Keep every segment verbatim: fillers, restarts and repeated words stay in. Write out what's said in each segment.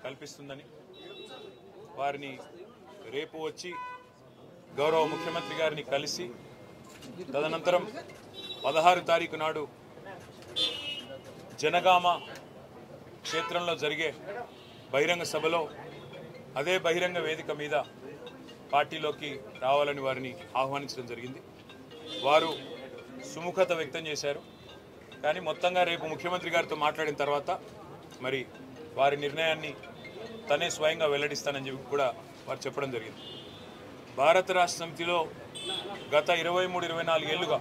కల్పిస్తుందని వారిని రేపు వచ్చి గౌరవ ముఖ్యమంత్రి గారిని కలిసి తదనంతరం పదహారు తారీఖు నాడు జనగామ క్షేత్రంలో జరిగే బహిరంగ సభలో అదే బహిరంగ వేదిక మీద పార్టీలోకి రావాలని వారిని ఆహ్వానించడం జరిగింది. వారు సుముఖత వ్యక్తం చేశారు. కానీ మొత్తంగా రేపు ముఖ్యమంత్రి గారితో మాట్లాడిన తర్వాత మరి వారి నిర్ణయాన్ని తనే స్వయంగా వెల్లడిస్తానని చెప్పి కూడా వారు చెప్పడం జరిగింది. భారత రాష్ట్ర సమితిలో గత ఇరవై మూడు ఇరవై నాలుగు ఏళ్లుగా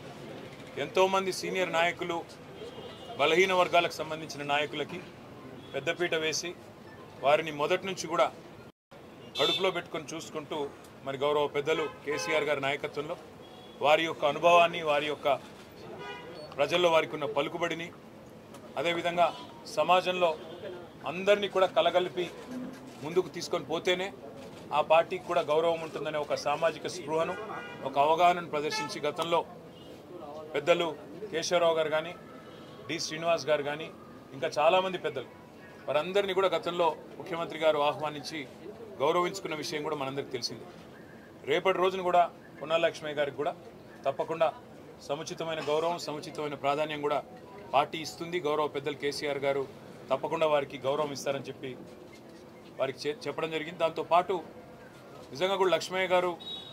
ఎంతోమంది సీనియర్ నాయకులు బలహీన వర్గాలకు సంబంధించిన నాయకులకి పెద్దపీట వేసి వారిని మొదటి నుంచి కూడా కడుపులో పెట్టుకొని చూసుకుంటూ మరి గౌరవ పెద్దలు కేసీఆర్ గారి నాయకత్వంలో వారి యొక్క అనుభవాన్ని వారి యొక్క ప్రజల్లో వారికి ఉన్న పలుకుబడిని అదేవిధంగా సమాజంలో అందరినీ కూడా కలగలిపి ముందుకు తీసుకొని పోతేనే ఆ పార్టీకి కూడా గౌరవం ఉంటుందనే ఒక సామాజిక స్పృహను ఒక అవగాహనను ప్రదర్శించి గతంలో పెద్దలు కేశవరావు గారు కానీ డి శ్రీనివాస్ గారు కానీ ఇంకా చాలామంది పెద్దలు వారందరినీ కూడా గతంలో ముఖ్యమంత్రి గారు ఆహ్వానించి గౌరవించుకున్న విషయం కూడా మనందరికీ తెలిసింది. రేపటి రోజున కూడా పొన్నాల లక్ష్మయ్య గారికి కూడా తప్పకుండా సముచితమైన గౌరవం సముచితమైన ప్రాధాన్యం కూడా పార్టీ ఇస్తుంది. గౌరవ పెద్దలు కేసీఆర్ గారు తప్పకుండా వారికి గౌరవం ఇస్తారని చెప్పి వారికి చెప్పడం జరిగింది. దాంతోపాటు నిజంగా కూడా లక్ష్మయ్య గారు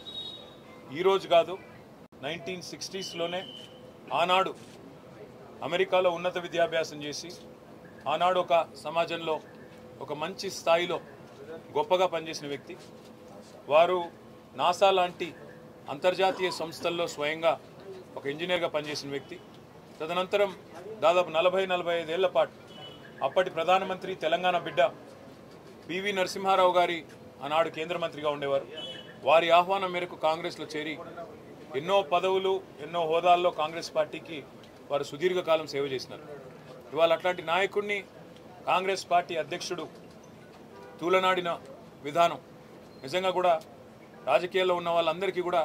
ఈరోజు కాదు నైన్టీన్ సిక్స్టీస్లోనే ఆనాడు అమెరికాలో ఉన్నత విద్యాభ్యాసం చేసి ఆనాడు ఒక సమాజంలో ఒక మంచి స్థాయిలో గొప్పగా పనిచేసిన వ్యక్తి. వారు నాసా లాంటి అంతర్జాతీయ సంస్థల్లో స్వయంగా ఒక ఇంజనీర్గా పనిచేసిన వ్యక్తి. తదనంతరం దాదాపు నలభై నలభై ఐదేళ్ల పాటు అప్పటి ప్రధానమంత్రి తెలంగాణ బిడ్డ పివి నరసింహారావు గారి ఆనాడు కేంద్ర మంత్రిగా ఉండేవారు. వారి ఆహ్వానం మేరకు కాంగ్రెస్లో చేరి ఎన్నో పదవులు ఎన్నో హోదాల్లో కాంగ్రెస్ పార్టీకి వారు సుదీర్ఘకాలం సేవ చేసినారు. ఇవాళ అట్లాంటి నాయకుడిని కాంగ్రెస్ పార్టీ అధ్యక్షుడు తూలనాడిన విధానం నిజంగా కూడా రాజకీయాల్లో ఉన్న వాళ్ళందరికీ కూడా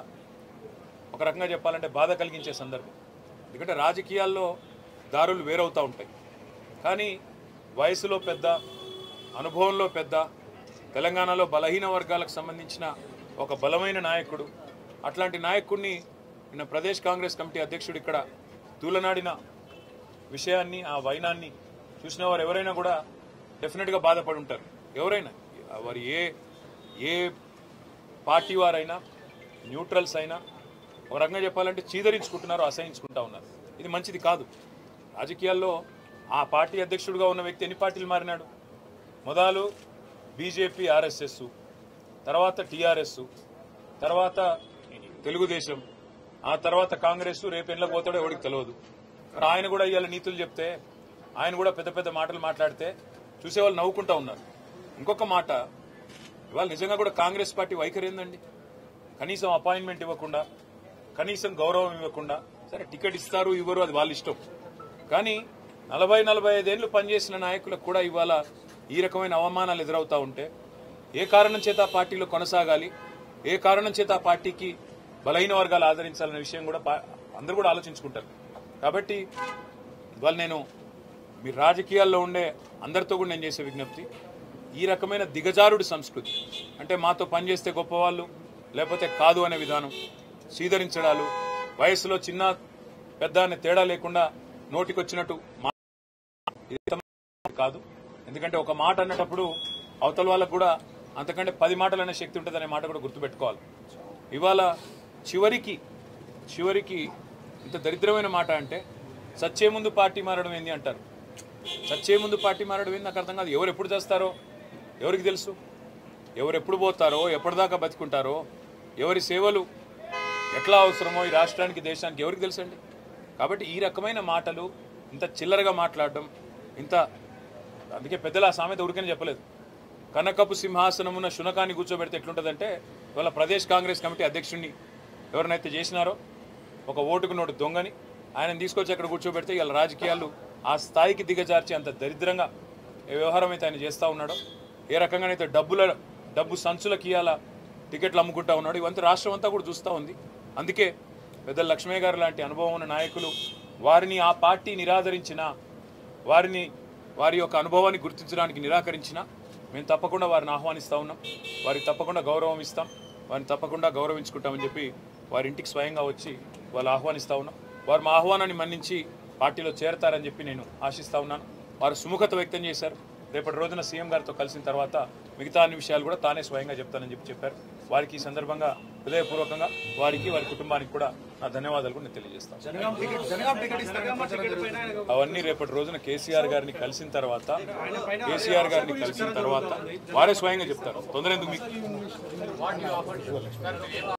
ఒక రకంగా చెప్పాలంటే బాధ కలిగించే సందర్భం. ఎందుకంటే రాజకీయాల్లో దారులు వేరవుతూ ఉంటాయి. కానీ వయసులో పెద్ద, అనుభవంలో పెద్ద, తెలంగాణలో బలహీన వర్గాలకు సంబంధించిన ఒక బలమైన నాయకుడు, అట్లాంటి నాయకుడిని నిన్న ప్రదేశ్ కాంగ్రెస్ కమిటీ అధ్యక్షుడు ఇక్కడ తూలనాడిన విషయాన్ని ఆ వైనాన్ని చూసిన వారు ఎవరైనా కూడా డెఫినెట్గా బాధపడి ఉంటారు. ఎవరైనా వారు ఏ ఏ పార్టీ వారైనా న్యూట్రల్స్ అయినా ఒక రకంగా చెప్పాలంటే చీదరించుకుంటున్నారు, అసహించుకుంటా ఉన్నారు. ఇది మంచిది కాదు. రాజకీయాల్లో ఆ పార్టీ అధ్యక్షుడిగా ఉన్న వ్యక్తి ఎన్ని పార్టీలు మారినాడు? మొదలు బీజేపీ ఆర్ఎస్ఎస్, తర్వాత టీఆర్ఎస్, తర్వాత తెలుగుదేశం, ఆ తర్వాత కాంగ్రెస్, రేపు ఎన్లకు పోతాడో ఎవరికి తెలియదు. మరి ఆయన కూడా ఇవాళ నీతులు చెప్తే ఆయన కూడా పెద్ద పెద్ద మాటలు మాట్లాడితే చూసేవాళ్ళు నవ్వుకుంటా ఉన్నారు. ఇంకొక మాట, ఇవాళ నిజంగా కూడా కాంగ్రెస్ పార్టీ వైఖరి ఏందండి? కనీసం అపాయింట్మెంట్ ఇవ్వకుండా, కనీసం గౌరవం ఇవ్వకుండా, సరే టికెట్ ఇస్తారు ఇవ్వరు అది వాళ్ళ ఇష్టం, కానీ నలభై నలభై ఐదేళ్లు పనిచేసిన నాయకులకు కూడా ఇవాళ ఈ రకమైన అవమానాలు ఎదురవుతూ ఉంటే ఏ కారణం చేత ఆ పార్టీలో కొనసాగాలి, ఏ కారణం చేత ఆ పార్టీకి బలహీన వర్గాలు ఆదరించాలనే విషయం కూడా అందరూ కూడా ఆలోచించుకుంటారు. కాబట్టి ఇవాళ నేను మీ రాజకీయాల్లో ఉండే అందరితో కూడా నేను చేసే విజ్ఞప్తి, ఈ రకమైన దిగజారుడు సంస్కృతి అంటే మాతో పనిచేస్తే గొప్పవాళ్ళు లేకపోతే కాదు అనే విధానం, సీదరించడాలు, వయసులో చిన్న పెద్ద అనే తేడా లేకుండా నోటికొచ్చినట్టు కాదు. ఎందుకంటే ఒక మాట అన్నప్పుడు అవతల వాళ్ళకు కూడా అంతకంటే పది మాటలు అనే శక్తి ఉంటుంది అనే మాట కూడా గుర్తుపెట్టుకోవాలి. ఇవాళ చివరికి చివరికి ఇంత దరిద్రమైన మాట అంటే సచ్చే ముందు పార్టీ మారడం ఏంది అంటారు. సచ్చే ముందు పార్టీ మారడం ఏంది నాకు అర్థం కాదు. ఎవరు ఎప్పుడు చేస్తారో ఎవరికి తెలుసు, ఎవరు ఎప్పుడు పోతారో ఎప్పటిదాకా బతుకుంటారో, ఎవరి సేవలు ఎట్లా అవసరమో ఈ రాష్ట్రానికి దేశానికి ఎవరికి తెలుసండి. కాబట్టి ఈ రకమైన మాటలు ఇంత చిల్లరగా మాట్లాడడం ఇంత, అందుకే పెద్దలు ఆ సామెత ఉరికని చెప్పలేదు. కనకపు సింహాసనమున్న శునకాన్ని కూర్చోబెడితే ఎట్లుంటుందంటే ఇవాళ ప్రదేశ్ కాంగ్రెస్ కమిటీ అధ్యక్షుడిని ఎవరినైతే చేసినారో ఒక ఓటుకు నోటు దొంగని ఆయన తీసుకొచ్చి అక్కడ కూర్చోబెడితే ఇవాళ రాజకీయాలు ఆ స్థాయికి దిగజార్చి అంత దరిద్రంగా ఏ వ్యవహారం అయితే ఆయన చేస్తూ ఉన్నాడో, ఏ రకంగానైతే డబ్బుల డబ్బు సంచులకి ఇవాళ టికెట్లు అమ్ముకుంటా ఉన్నాడు, ఇవంతా రాష్ట్రం అంతా కూడా చూస్తూ ఉంది. అందుకే పెద్దల లక్ష్మయ్య గారు లాంటి అనుభవం ఉన్న నాయకులు వారిని ఆ పార్టీ నిరాదరించిన, వారిని వారి యొక్క అనుభవాన్ని గుర్తించడానికి నిరాకరించిన మేము తప్పకుండా వారిని ఆహ్వానిస్తూ ఉన్నాం, వారికి తప్పకుండా గౌరవం ఇస్తాం, వారిని తప్పకుండా గౌరవించుకుంటామని చెప్పి వారి ఇంటికి స్వయంగా వచ్చి వాళ్ళు ఆహ్వానిస్తూ ఉన్నాం. వారు మా ఆహ్వానాన్ని మన్నించి పార్టీలో చేరతారని చెప్పి నేను ఆశిస్తూ ఉన్నాను. వారు సుముఖత వ్యక్తం చేశారు. రేపటి రోజున సీఎం గారితో కలిసిన తర్వాత మిగతా అన్ని విషయాలు కూడా తానే స్వయంగా చెప్తానని చెప్పి చెప్పారు. వారికి ఈ సందర్భంగా హృదయపూర్వకంగా వారికి వారి కుటుంబానికి కూడా నా ధన్యవాదాలు కూడా నేను తెలియజేస్తాను. అవన్నీ రేపటి రోజున కేసీఆర్ గారిని కలిసిన తర్వాత కేసీఆర్ గారిని కలిసిన తర్వాత వారే స్వయంగా చెప్తారు. తొందర ఎందుకు మీకు?